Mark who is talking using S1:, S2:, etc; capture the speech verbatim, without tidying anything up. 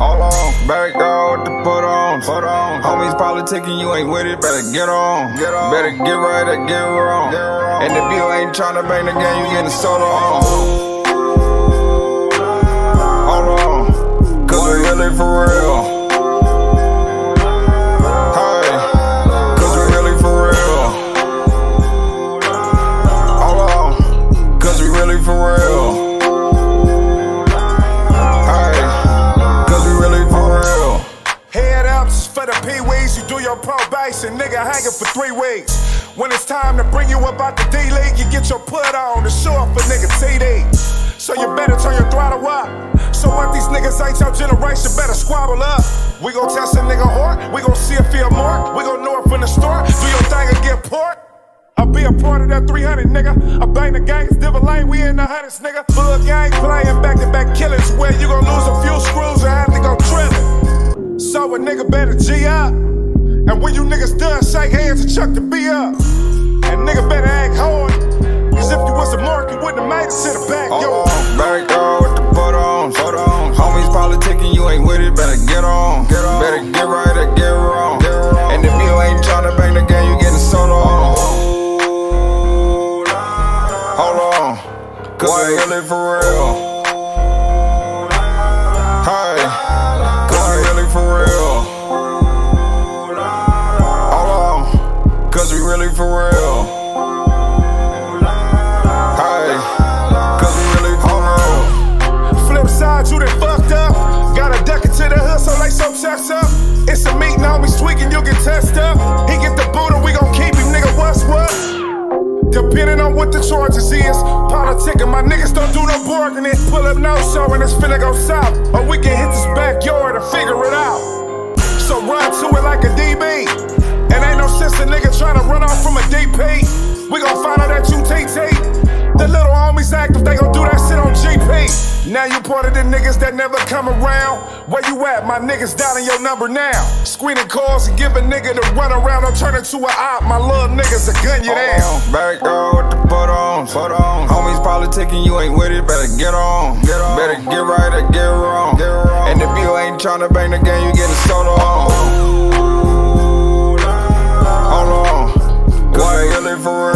S1: Hold on, back girl with the put on, put on. Homies politicking, you ain't with it, better get on, get on. Better get right or get wrong. Get wrong. And if you ain't tryna bang the game, you getting solo on. Hold on, cause we really for real. For real. Hey, cause we really for real.
S2: Head ups for the Pee-wees, you do your probation, nigga hanging for three weeks. When it's time to bring you up out the D-League, you get your put on to show up for nigga T D. So you better turn your throttle up. So what these niggas ain't your generation, better squabble up. We gon' test a nigga heart, we gon' see if he a mark. We gon' know it from the start, do your thing and get port. I'll be a part of that three hundred, nigga. I bang the gangs, Diva Lane, we in the hundreds, nigga. Full gang playing back-to-back killings where you gon' lose a few screws and have to go trimming. So a nigga better G up. And when you niggas done, shake hands and chuck the B up. And nigga better act hard. Cause if you was a mark, you wouldn't have made it to the back, yo.
S1: Oh, back girl with the put on, put on. Homies politicking, you ain't with it, better get on. Get on. Better get right or get wrong. Get wrong. And if you ain't tryna bang the game, you getting solo on. Hold on, cause we really for real. Hey, cause we really for real. Hold on, cause we really for real. Hey, cause we really for real.
S2: Flip side, you done fucked up. Gotta duck it to the hood, so lay some checks up. It's a meeting, homies tweaking, you get tested up. He get the boot and we gon' keep him, nigga, what's what? Depending on what the charges is, politicking, my niggas don't do no bargaining. Pull up no show and it's finna go south, or we can hit this backyard and figure it out. So run to it like a D B, and ain't no sense a nigga tryna run off from a D P. We gon' find out that you T T. The little homies active, they gon' do that shit on G P. Now you part of the niggas that never come around. Where you at? My niggas down in your number now. Screening calls and give a nigga to run around. Don't turn into an op. My little niggas will gun you down.
S1: Back girl with the put on, put on. Homies politicking, you ain't with it, better get on. Get on. Better get right or get wrong. Get wrong. And if you ain't tryna bang the game, you getting solo on. Hold on, cause we really for real.